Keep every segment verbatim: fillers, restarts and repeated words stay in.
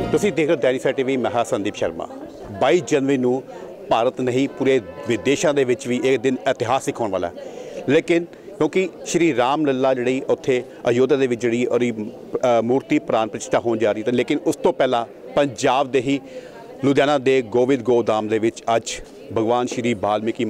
ਤੁਸੀਂ ਦੇਖ ਰਹੇ ਹੋ ਡੈਰੀ ਟੀ ਵੀ। ਮੈਂ ਹਾਂ ਸੰਦੀਪ ਸ਼ਰਮਾ। ਬਾਈ जनवरी ਨੂੰ ਭਾਰਤ ਨਹੀਂ ਪੂਰੇ ਵਿਦੇਸ਼ਾਂ ਦੇ ਵਿੱਚ ਵੀ ਇਹ ਦਿਨ ਇਤਿਹਾਸਿਕ ਹੋਣ ਵਾਲਾ ਹੈ। ਲੇਕਿਨ क्योंकि श्री राम लला जी उत्थे अयोध्या के विच जी और मूर्ति प्राण प्रतिष्ठा होने जा रही है, लेकिन उस तो पहला पंजाब दे ही लुधियाना के गोविंद गोधाम दे विच अज भगवान श्री वाल्मीकि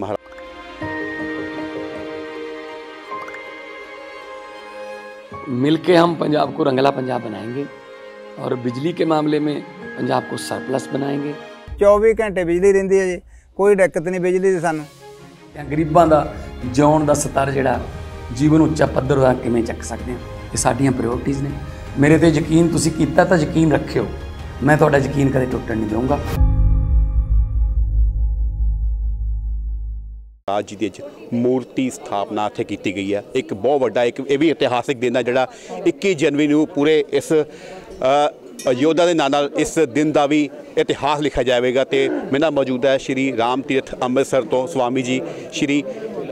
महाराज मिलके हम पंजाब को रंगला पंजाब बनाएंगे और बिजली के मामले में पंजाब को सरप्लस बनाएंगे। चौबीस घंटे बिजली रहिंदी है जी, कोई दिक्कत नहीं बिजली दी सानू। गरीबां दा जिउण दा स्तर जिहड़ा जीवन उच्चा पद्धर दा किवें चक सकते हैं, ये साडियां प्रायोरिटीज़ ने। मेरे ते यकीन तुसीं कीता तां यकीन रखियो, मैं तुहाडा यकीन कदे टुटण नहीं दूंगा। आज जी मूर्ति स्थापना इत्थे की गई है। एक बहुत वड्डा एक ये भी इतिहासिक दिन है जिहड़ा इक्की जनवरी नूं पूरे इस अयोध्या के नाल नाल इस दिन का भी इतिहास लिखा जाएगा। तो मेरे नाल मौजूद है श्री राम तीर्थ अमृतसर तो स्वामी जी श्री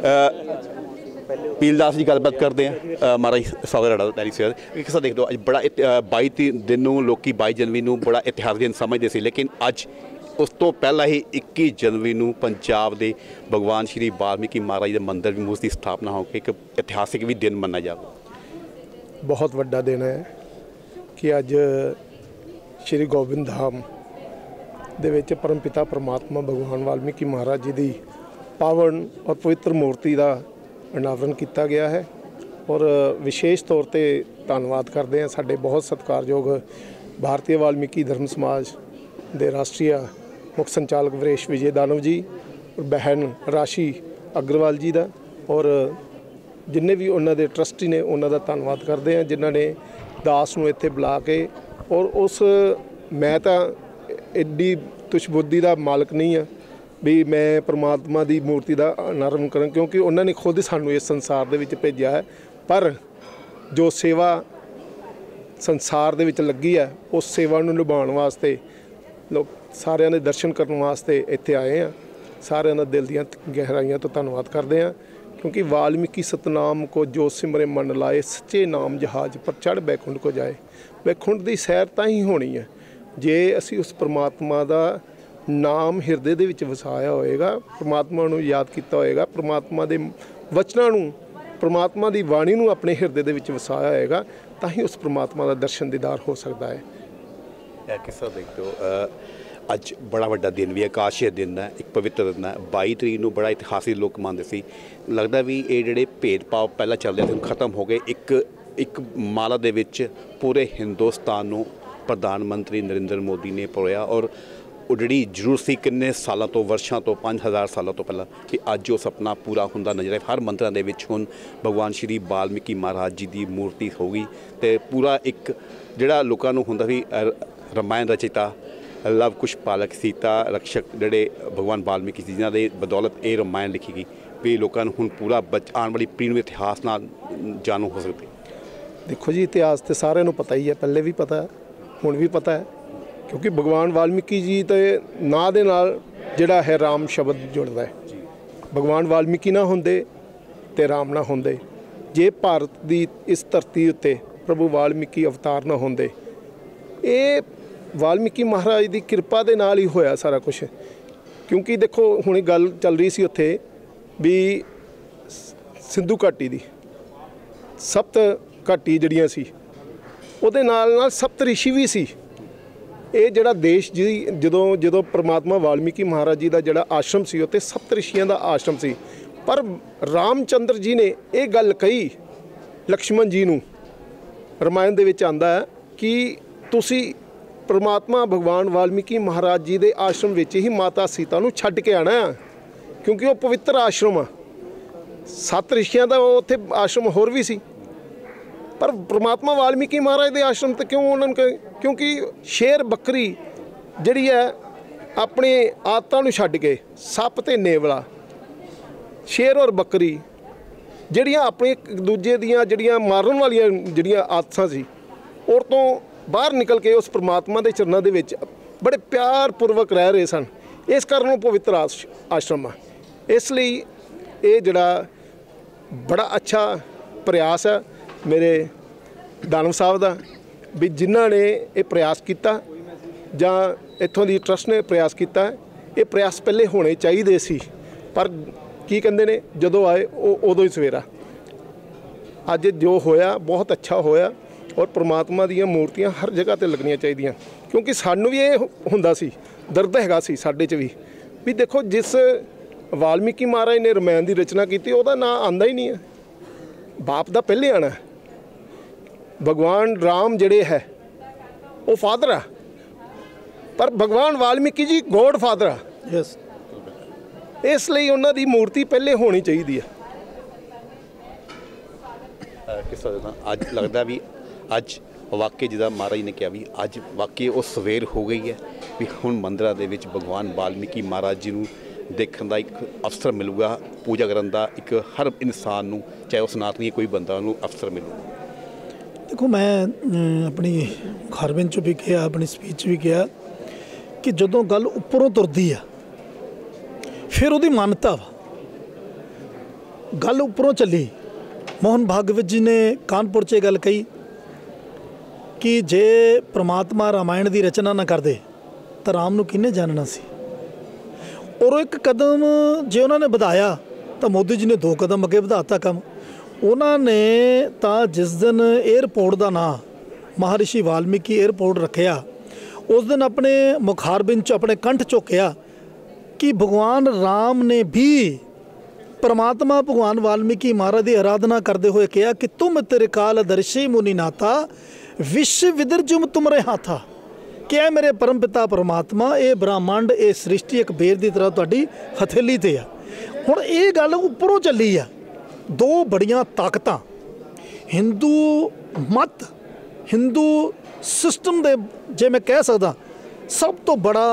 पीलदास जी। गलबात करते हैं महाराज, स्वागत है डैरी सेवा। किस तरह देखते हो अज बड़ा बाई दिन नूं लोकी बाई जनवरी नूं बड़ा इतिहासिक दिन समझते सी, लेकिन अज उस तो पहला ही इक्की जनवरी नूं पंजाब के भगवान श्री वाल्मीकि महाराज के मंदिर की मूर्ति स्थापना होकर एक इतिहासिक भी दिन मन्ना जाएगा। बहुत वड्डा दिन है कि अज श्री गोविंद धाम दे विच परम पिता परमात्मा भगवान वाल्मीकि महाराज जी की पावन और पवित्र मूर्ति का अनावरण किया गया है। और विशेष तौर पर धन्यवाद करते हैं साडे बहुत सत्कारयोग भारतीय वाल्मीकि धर्म समाज के राष्ट्रीय मुख संचालक वरेश विजय दानव जी और बहन राशि अग्रवाल जी का, और जिन्ने भी उन्होंने ट्रस्टी ने उन्होंने धन्यवाद करते हैं जिन्हों ने दास नूं इत्थे बुला के। और उस मैं तो एडी तुछबुद्धि का मालक नहीं हाँ भी मैं परमात्मा की मूर्ति का अनावरण करूँ, क्योंकि उन्होंने खुद सानू इस संसार दे विच भेजा है। पर जो सेवा संसार दे विच लगी है उस सेवा नूं निभाउण वास्ते लोग सारिਆਂ ਦੇ दर्शन करने वास्ते इत्थे आए हैं। सारिਆਂ ਦਾ दिल ਦੀਆਂ गहराइयां तो धन्यवाद करते हैं, क्योंकि वाल्मीकि सतनाम को जो सिमरे मन लाए सच्चे नाम जहाज पर चढ़ बैकुंठ को जाए। बैकुंठ की सैर तां ही होनी है जे असी उस परमात्मा का नाम हिरदे दे विच वसाया होएगा, परमात्मा नूं याद किया होएगा, परमात्मा के वचनां नूं परमात्मा की वाणी नूं अपने हिरदे दे विच वसाया होएगा, तां ही उस परमात्मा का दर्शन दीदार हो सकता है। किस तरह देखते हो अज बड़ा वड्डा दिन भी है, आकाशीय दिन है, एक पवित्र दिन है। बाई तरीक नूं बड़ा इतिहासिक लोग मानते सी, लगता भी ये जिहड़े भेदभाव पहला चल रहे थे खत्म हो गए। एक एक माला दे विच पूरे हिंदुस्तान नूं प्रधानमंत्री नरेंद्र मोदी ने परोया, और वो जी जरूरत सी किन्ने सालों तो वर्षों तो पाँच हज़ार सालों तो पहला कि अज वो सपना पूरा होंदा नज़र आए। हर मंदिरों के विच हुण भगवान श्री वाल्मीकि महाराज जी की मूर्ति होगी। तो पूरा एक जिहड़ा लोकां नूं हुंदा सी रामायण रचिता लव कुश पालक सीता रक्षक जिहड़े भगवान वाल्मीकि जी जिन्हां दे बदौलत ये रामायण लिखी गई भी लोकां नूं हुण पूरा बच आने वाली पीढ़ी नूं इतिहास नाल जानू हो सकती। देखो जी इतिहास तो सारे नूं पता ही है, पहले भी पता है हुण भी पता है, क्योंकि भगवान वाल्मीकि जी के नाँ दे नाल जिहड़ा है राम शब्द जुड़दा है। भगवान वाल्मीकि ना होंदे ते राम ना होंदे, जे भारत की इस धरती उत्ते प्रभु वाल्मीकि अवतार ना होंदे। ये वाल्मीकि महाराज की किरपा दे नाल ही होया सारा कुछ। क्योंकि देखो हुणे गल चल रही सी उत्थे भी सिंधु घाटी दी सप्त घाटी जड़ियाँ सी, उहदे नाल नाल सप्त ऋषि भी सी। ये जिहड़ा देश जी जदों जदों परमात्मा वाल्मीकि महाराज जी का जिहड़ा आश्रम सी उत्ते सप्त ऋषियां दा आश्रम सी। पर रामचंद्र जी ने ये गल कही लक्ष्मण जी नूं, रामायण दे विच आंदा है कि तुसी परमात्मा भगवान वाल्मीकि महाराज जी के आश्रम विच ही माता सीता नूं छड्ड के आना, क्योंकि वो पवित्र आश्रम आ। सत्त ऋषियां दा उत्थे आश्रम होर भी सी, पर परमात्मा वाल्मीकि महाराज के आश्रम तो क्यों उन्होंने, क्योंकि शेर बकरी जिहड़ी है अपने आदतां नूं छड्ड के सप ते नेवला शेर और बकरी जिहड़ियां अपने एक दूजे दियां जिहड़ियां मारन वालियां जिहड़ियां आदतां सी और तो बाहर निकल के उस परमात्मा के चरणों के विच बड़े प्यार पूर्वक रह रहे सन। इस कारण वो पवित्र आश्रम आ। इसलिए ये जिहड़ा बड़ा अच्छा प्रयास है मेरे दानव साहब का भी जिन्हों ने ये प्रयास किया ਜਾਂ ਇੱਥੋਂ ਦੀ ਟਰਸਟ ਨੇ ਪ੍ਰयास ਕੀਤਾ ਹੈ। ਇਹ ਪ੍ਰयास ਪਹਿਲੇ ਹੋਣੇ ਚਾਹੀਦੇ ਸੀ, ਪਰ ਕੀ ਕਹਿੰਦੇ ਨੇ ਜਦੋਂ ਆਏ ਉਹ ਉਦੋਂ ਹੀ ਸਵੇਰਾ। ਅੱਜ ਜੋ ਹੋਇਆ ਬਹੁਤ ਅੱਛਾ ਹੋਇਆ, ਔਰ ਪ੍ਰਮਾਤਮਾ ਦੀਆਂ ਮੂਰਤੀਆਂ ਹਰ ਜਗ੍ਹਾ ਤੇ ਲੱਗਣੀਆਂ ਚਾਹੀਦੀਆਂ, ਕਿਉਂਕਿ ਸਾਨੂੰ ਵੀ ਇਹ ਹੁੰਦਾ ਸੀ, ਦਰਦ ਹੈਗਾ ਸੀ ਸਾਡੇ 'ਚ ਵੀ ਵੀ ਦੇਖੋ ਜਿਸ ਵਾਲਮੀਕੀ ਮਹਾਰਾਜ ਨੇ ਰਮਾਇਣ ਦੀ ਰਚਨਾ ਕੀਤੀ ਉਹਦਾ ਨਾਂ ਆਂਦਾ ਹੀ ਨਹੀਂ ਹੈ, ਬਾਪ ਦਾ ਪਹਿਲੇ ਆਣਾ। ਭਗਵਾਨ ਰਾਮ ਜਿਹੜੇ ਹੈ ਉਹ ਫਾਦਰ ਆ, ਪਰ ਭਗਵਾਨ ਵਾਲਮੀਕੀ ਜੀ ਗੋਡ ਫਾਦਰ ਆ। ਯਸ, ਇਸ ਲਈ ਉਹਨਾਂ ਦੀ ਮੂਰਤੀ ਪਹਿਲੇ ਹੋਣੀ ਚਾਹੀਦੀ ਹੈ। ਕਿਸ ਤਰ੍ਹਾਂ ਅੱਜ ਲੱਗਦਾ ਵੀ ਅੱਜ ਵਾਕਈ ਜਿਹਦਾ ਮਹਾਰਾਜ ਨੇ ਕਿਹਾ ਵੀ ਅੱਜ ਵਾਕਈ ਉਹ ਸਵੇਰ ਹੋ ਗਈ ਹੈ ਵੀ ਹੁਣ ਮੰਦਰਾਂ ਦੇ ਵਿੱਚ ਭਗਵਾਨ ਵਾਲਮੀਕੀ ਮਹਾਰਾਜ ਜੀ ਨੂੰ ਦੇਖਣ ਦਾ ਇੱਕ ਅਵਸਰ ਮਿਲੂਗਾ, ਪੂਜਾ ਕਰਨ ਦਾ ਇੱਕ ਹਰ ਇਨਸਾਨ ਨੂੰ, ਚਾਹੇ ਉਹ ਸਨਾਤਨੀ ਕੋਈ ਬੰਦਾ, ਉਹਨੂੰ ਅਵਸਰ ਮਿਲੂਗਾ। ਦੇਖੋ ਮੈਂ ਆਪਣੀ ਖਾਰਬਿੰਦ 'ਚ ਵੀ ਕਿਹਾ, ਆਪਣੀ ਸਪੀਚ 'ਚ ਵੀ ਕਿਹਾ ਕਿ ਜਦੋਂ ਗੱਲ ਉੱਪਰੋਂ ਤੁਰਦੀ ਆ ਫਿਰ ਉਹਦੀ ਮਾਨਤਾ ਵਾ। ਗੱਲ ਉੱਪਰੋਂ ਚੱਲੀ। ਮੋਹਨ ਭਾਗਵਤ ਜੀ ਨੇ ਕਾਨਪੁਰ 'ਚ ਇਹ ਗੱਲ ਕਹੀ ਕਿ ਜੇ ਪ੍ਰਮਾਤਮਾ ਰਾਮਾਇਣ ਦੀ ਰਚਨਾ ਨਾ ਕਰਦੇ ਤਾਂ ਰਾਮ ਨੂੰ ਕਿਹਨੇ ਜਾਣਨਾ ਸੀ। ਔਰ ਉਹ ਇੱਕ ਕਦਮ ਜੇ ਉਹਨਾਂ ਨੇ ਵਧਾਇਆ ਤਾਂ ਮੋਦੀ ਜੀ ਨੇ ਦੋ ਕਦਮ ਅੱਗੇ ਵਧਾਤਾ ਕੰਮ। ਉਹਨਾਂ ਨੇ ਤਾਂ ਜਿਸ ਦਿਨ ਏਅਰਪੋਰਟ ਦਾ ਨਾਂ ਮਹਾਰਿਸ਼ੀ ਵਾਲਮੀਕੀ ਏਅਰਪੋਰਟ ਰੱਖਿਆ, ਉਸ ਦਿਨ ਆਪਣੇ ਮੁਖਾਰਬਿੰਦ 'ਚ ਆਪਣੇ ਕੰਠ ਝੋਕਿਆ ਕਿ ਭਗਵਾਨ ਰਾਮ ਨੇ ਵੀ परमात्मा भगवान वाल्मीकि महाराज की आराधना करते हुए कहा कि तुम तेरे काल दर्शी मुनि नाथा विश्व विदर्जुम तुमरे हाथा। क्या मेरे परम पिता परमात्मा ये ब्रह्मांड ये सृष्टि एक बेर की तरह तुहाडी हथेली ते आ। हुण ये गल उपरों चली आ। दो बड़ियां ताकतां हिंदू मत हिंदू सिस्टम दे जे मैं कह सकदा सब तो बड़ा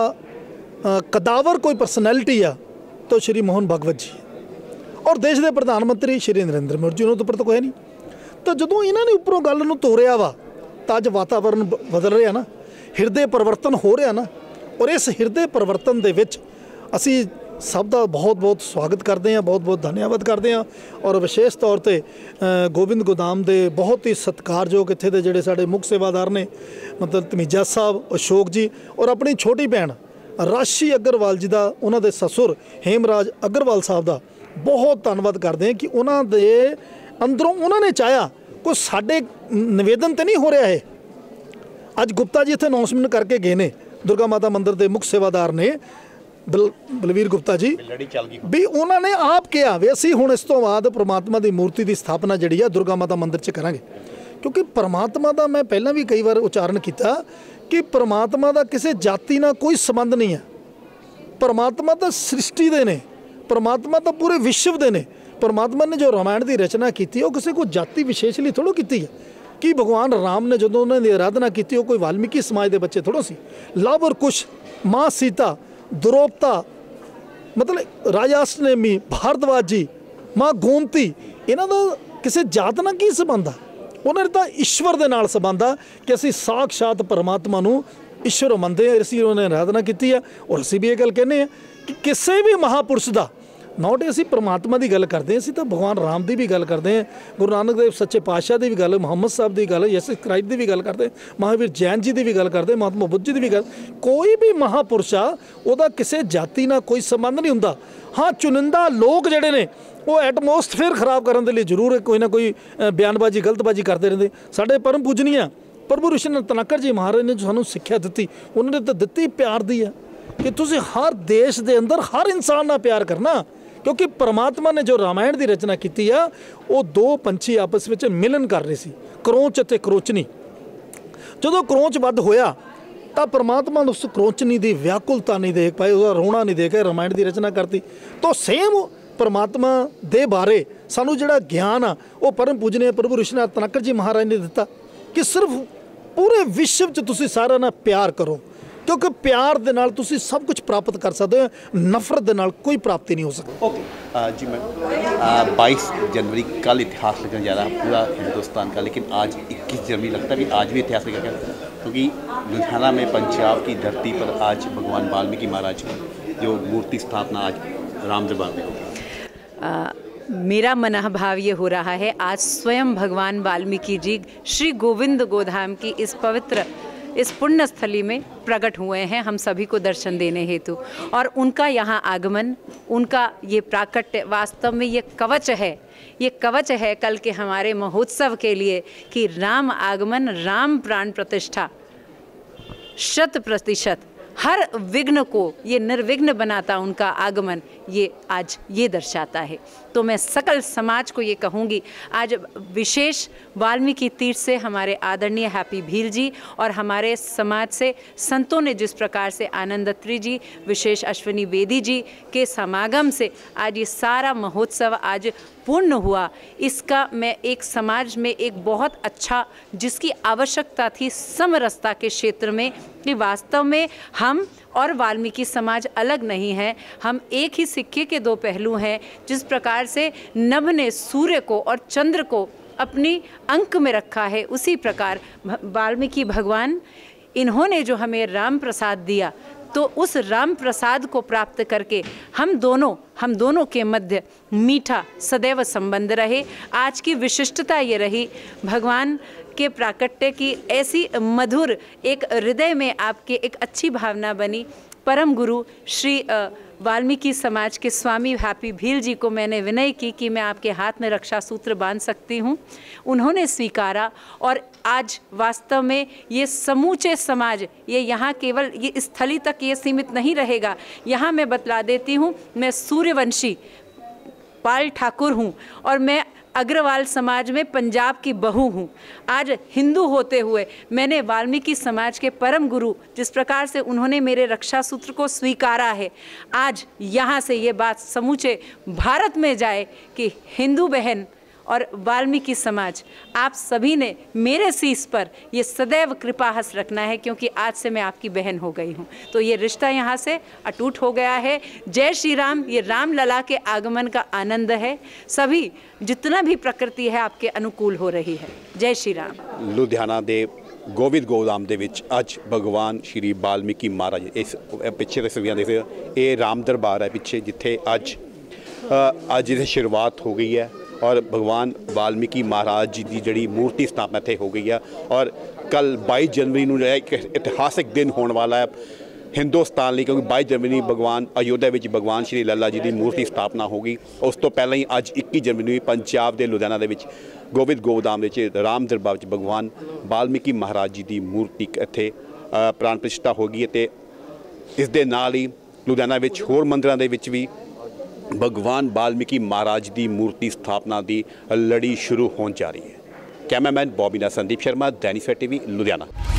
कदावर कोई परसनैलिटी आ तो श्री मोहन भागवत जी और देश के प्रधानमंत्री श्री नरेंद्र मोदी जी, उन्होंने तो पर तो कोई नहीं। तो जो इन्होंने उपरों गल नूं तोड़िया वा तो अज वातावरण बदल रहा ना, हिरदे परिवर्तन हो रहा ना, और इस हिरदे परिवर्तन दे विच असी सब का बहुत बहुत स्वागत करते हैं, बहुत बहुत धन्यवाद करते हैं। और विशेष तौर पर गोबिंद गोदाम के बहुत ही सत्कारयोग इत्थे दे जिहड़े साडे मुख सेवादार ने, मतलब तमीजा साहब, अशोक जी और अपनी छोटी भैन राशी अग्रवाल जी का, उन्होंने ससुर हेमराज अग्रवाल साहब का बहुत धन्यवाद करते हैं कि उन्होंने अंदरों उन्होंने चाहा कोई साडे निवेदन तो नहीं हो रहा है। अज गुप्ता जी इत्थे अनाउंसमेंट करके गए ने, दुर्गा माता मंदिर के मुख सेवादार ने बल बलवीर गुप्ता जी भी, उन्होंने आप कहा भी असी हुण इस तो बाद परमात्मा की मूर्ति की स्थापना जिहड़ी आ दुर्गा माता मंदिर च करांगे। क्योंकि परमात्मा का मैं पहला भी कई बार उच्चारण किया कि परमात्मा का किसी जाति नाल कोई संबंध नहीं है। परमात्मा तो सृष्टि दे ने, परमात्मा तो पूरे विश्व दे ने। परमात्मा ने जो रामायण की रचना की वो किसी को जाति विशेष लिए थोड़ो की है कि भगवान राम ने जो उन्होंने आराधना की वो कोई वाल्मीकि समाज के बच्चे थोड़ो सी। लव और कुश, माँ सीता, द्रौपदा, मतलब राजाष्टनेमी, भारद्वाज जी, माँ गोमती, इन्हों का किसी जात नाल की संबंध है। उन्होंने तो ईश्वर के नाल संबंध है कि असी साक्षात परमात्मा नूं ईश्वर मनते हैं, इसी उन्होंने आराधना की है। और असी भी ये गल कहने हैं कि किसी भी महापुरुष का नॉट असी परमात्मा की गल करते हैं, असी तो भगवान राम की भी गल करते हैं, गुरु नानक देव सच्चे पातशाह की भी गल, मुहम्मद साहब की गल, यसुस क्राइस्ट की भी गल करते हैं, महावीर जैन जी की भी गल करते हैं, महात्मा बुद्ध जी की भी गल। कोई भी महापुरुष आ उहदा किसी जाति नाल कोई संबंध नहीं हुंदा। हाँ, चुनिंदा लोग जिहड़े ने वो एटमोसफेयर खराब करने के लिए जरूर कोई ना कोई बयानबाजी गलतबाजी करते रहते। साढ़े परम पूजनीय प्रभु ऋषि तनाकर जी महाराज ने जो सानू सिक्ख्या दी, उन्होंने तो दित्ती प्यार दी है कि तुसीं हर देश के अंदर हर इंसान नाल प्यार करना। क्योंकि परमात्मा ने जो रामायण की रचना की है वो दो पंछी आपस में मिलन कर रहे सी, क्रोच ते क्रोचनी। जो क्रोच वध होया तो परमात्मा ने उस क्रोचनी की व्याकुलता नहीं देख पाए, उसका रोना नहीं देखे, रामायण की रचना करती। तो सेम परमात्मा दे बारे सानू जिहड़ा ज्ञान आ वो परम पूजनीय प्रभु ऋषिनाथ तनाकर जी महाराज ने दिता कि सिर्फ पूरे विश्व च तुसीं सारिआं नाल प्यार करो, क्योंकि प्यार दे नाल तुसीं सब कुछ प्राप्त कर सकते हो, नफरत दे नाल कोई प्राप्ति नहीं हो सकती। ओके जी मैं बाईस जनवरी कल इतिहास लिखने जा रहा है पूरा हिंदुस्तान का, लेकिन आज इक्कीस जनवरी लगता है भी आज भी इतिहास लिखा गया, क्योंकि लुधियाना में पंजाब की धरती पर आज भगवान वाल्मीकि महाराज की जो मूर्ति स्थापना आज राम दरबार में होगी। मेरा मनोभाव ये हो रहा है, आज स्वयं भगवान वाल्मीकि जी श्री गोविंद गोधाम की इस पवित्र इस पुण्य स्थली में प्रकट हुए हैं हम सभी को दर्शन देने हेतु। और उनका यहाँ आगमन, उनका ये प्राकट्य वास्तव में ये कवच है, ये कवच है कल के हमारे महोत्सव के लिए कि राम आगमन, राम प्राण प्रतिष्ठा शत प्रतिशत हर विघ्न को ये निर्विघ्न बनाता उनका आगमन, ये आज ये दर्शाता है। तो मैं सकल समाज को ये कहूँगी, आज विशेष वाल्मीकि तीर्थ से हमारे आदरणीय हैप्पी भील जी और हमारे समाज से संतों ने जिस प्रकार से आनंद दत्त्री जी, विशेष अश्विनी बेदी जी के समागम से आज ये सारा महोत्सव आज पूर्ण हुआ। इसका मैं एक समाज में एक बहुत अच्छा, जिसकी आवश्यकता थी समरसता के क्षेत्र में, कि वास्तव में हम और वाल्मीकि समाज अलग नहीं है, हम एक ही सिक्के के दो पहलू हैं। जिस प्रकार से नभ ने सूर्य को और चंद्र को अपनी अंक में रखा है, उसी प्रकार वाल्मीकि भगवान, इन्होंने जो हमें राम प्रसाद दिया, तो उस राम प्रसाद को प्राप्त करके हम दोनों हम दोनों के मध्य मीठा सदैव संबंध रहे। आज की विशिष्टता ये रही, भगवान के प्राकट्य की ऐसी मधुर एक हृदय में आपके एक अच्छी भावना बनी। परम गुरु श्री वाल्मीकि समाज के स्वामी हैप्पी भील जी को मैंने विनय की कि मैं आपके हाथ में रक्षा सूत्र बांध सकती हूँ। उन्होंने स्वीकारा और आज वास्तव में ये समूचे समाज, ये यहाँ केवल ये स्थली तक ये सीमित नहीं रहेगा। यहाँ मैं बतला देती हूँ, मैं सूर्यवंशी पाल ठाकुर हूँ और मैं अग्रवाल समाज में पंजाब की बहू हूँ। आज हिंदू होते हुए मैंने वाल्मीकि समाज के परम गुरु, जिस प्रकार से उन्होंने मेरे रक्षा सूत्र को स्वीकारा है, आज यहाँ से ये बात समूचे भारत में जाए कि हिंदू बहन और वाल्मीकि समाज, आप सभी ने मेरे शीश पर ये सदैव कृपाहस रखना है, क्योंकि आज से मैं आपकी बहन हो गई हूँ। तो ये रिश्ता यहाँ से अटूट हो गया है। जय श्री राम। ये राम लला के आगमन का आनंद है। सभी जितना भी प्रकृति है आपके अनुकूल हो रही है। जय श्री राम। लुधियाना दे गोविंद गोदाम ਦੇ ਵਿੱਚ ਅੱਜ ਭਗਵਾਨ ਸ਼੍ਰੀ ਵਾਲਮੀਕੀ ਮਹਾਰਾਜ, ਇਸ ਪਿੱਛੇ ਤਸਵੀਰਾਂ ਦੇ ਇਹ ਰਾਮ ਦਰਬਾਰ ਹੈ ਪਿੱਛੇ, ਜਿੱਥੇ ਅੱਜ ਅੱਜ ਦੀ ਸ਼ੁਰੂਆਤ ਹੋ ਗਈ ਹੈ और भगवान वाल्मीकि महाराज जी की जी मूर्ति स्थापना इतने हो गई है। और कल बाईस जनवरी को जो है एक इतिहासिक दिन होने वाला है हिंदुस्तान लिए, क्योंकि बाईस जनवरी भगवान अयोध्या में भगवान श्री लला जी की मूर्ति स्थापना होगी। उस तो पहले ही अज इक्की जनवरी पंजाब के लुधियाना के गोविंद गोदाम राम दरबार भगवान वाल्मीकि महाराज जी की मूर्ति इतने प्राण प्रतिष्ठा होगी। तो इस दे नाल ही लुधियाना होर मंदिरों के भी भगवान वाल्मीकि महाराज की मूर्ति स्थापना की लड़ी शुरू होने जा रही है। कैमरामैन बॉबी नाल संदीप शर्मा, दैनिक सवेरा टीवी, लुधियाना।